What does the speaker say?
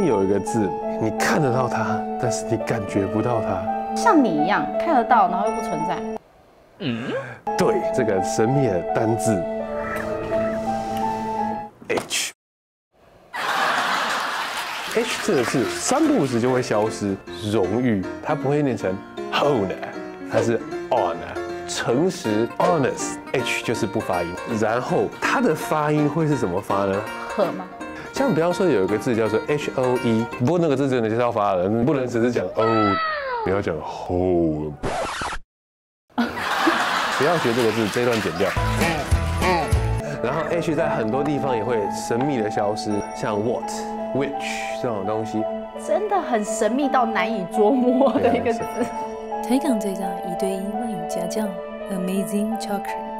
有一个字，你看得到它，但是你感觉不到它， 像你一样看得到，然后又不存在。 对，这个神秘的单字 H。H 这个字三不五时就会消失，荣誉它不会念成 honor， 它是 honor， 诚实 honest，H 就是不发音，然后它的发音会是怎么发呢？ 呵吗？像比方说有一个字叫做 HOE， 不过那个字真的就是要发的，你不能只是讲 O， 你要讲 ho。不要学这个字，这一段剪掉。然后 H 在很多地方也会神秘的消失，像 what、which 这种东西， 真的很神秘到难以捉摸的一个字。 台港这张1对1外语家教 ，Amazing Talker。